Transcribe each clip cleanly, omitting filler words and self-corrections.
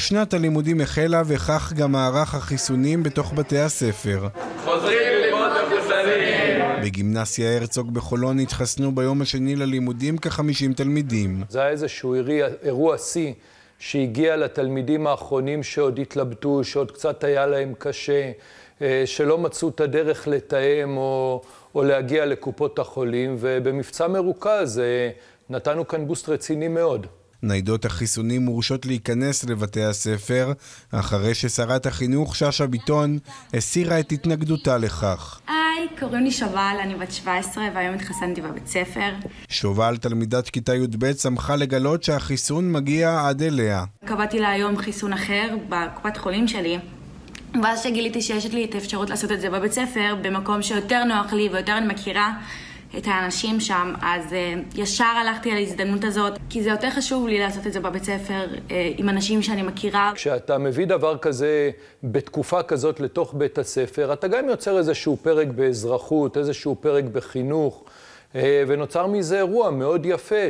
שנת הלימודים החלה וכך גם מערך החיסונים בתוך בתי הספר. חוזרים ללמוד מחוסנים. בגימנסיה הרצוג בחולון התחסנו ביום השני ללימודים כ-50 תלמידים. זה היה איזשהו אירוע שיא שהגיע לתלמידים האחרונים שעוד התלבטו, שעוד קצת היה להם קשה, שלא מצאו את הדרך לתאם או להגיע לקופות החולים, ובמבצע מרוכז נתנו כאן בוסט רציני מאוד. ניידות החיסונים מורשות להיכנס לבתי הספר, אחרי ששרת החינוך שאשא ביטון הסירה את התנגדותה לכך. היי, קוראים לי שובל, אני בת 17 והיום התחסנתי בבית ספר. שובל, תלמידת כיתה י"ב, שמחה לגלות שהחיסון מגיע עד אליה. קבעתי לה היום חיסון אחר בקופת חולים שלי, ואז שגיליתי שיש לי את האפשרות לעשות את זה בבית ספר, במקום שיותר נוח לי ויותר אני מכירה את האנשים שם, אז ישר הלכתי על ההזדמנות הזאת, כי זה יותר חשוב לי לעשות את זה בבית ספר עם אנשים שאני מכירה. כשאתה מביא דבר כזה בתקופה כזאת לתוך בית הספר, אתה גם יוצר איזשהו פרק באזרחות, איזשהו פרק בחינוך, ונוצר מזה אירוע מאוד יפה,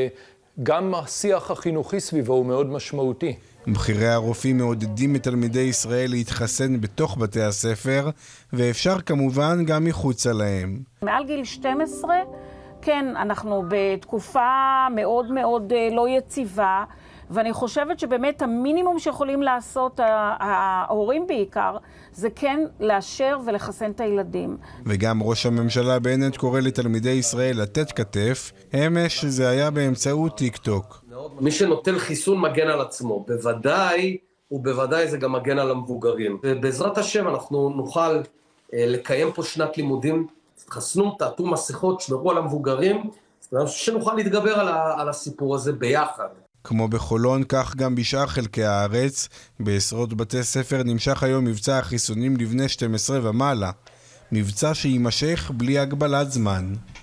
שגם השיח החינוכי סביבו הוא מאוד משמעותי. בכירי הרופאים מעודדים את תלמידי ישראל להתחסן בתוך בתי הספר, ואפשר כמובן גם מחוצה להם. מעל גיל 12, כן, אנחנו בתקופה מאוד מאוד לא יציבה, ואני חושבת שבאמת המינימום שיכולים לעשות ההורים בעיקר, זה כן לאשר ולחסן את הילדים. וגם ראש הממשלה בנט קורא לתלמידי ישראל לתת כתף, אמש זה היה באמצעות טיק טוק. מי שנוטל חיסון מגן על עצמו, בוודאי ובוודאי זה גם מגן על המבוגרים. ובעזרת השם אנחנו נוכל לקיים פה שנת לימודים, תחסנו, תעטו מסכות, שמרו על המבוגרים, שנוכל להתגבר על הסיפור הזה ביחד. כמו בחולון, כך גם בשאר חלקי הארץ, בעשרות בתי ספר נמשך היום מבצע החיסונים לבני 12 ומעלה. מבצע שימשך בלי הגבלת זמן.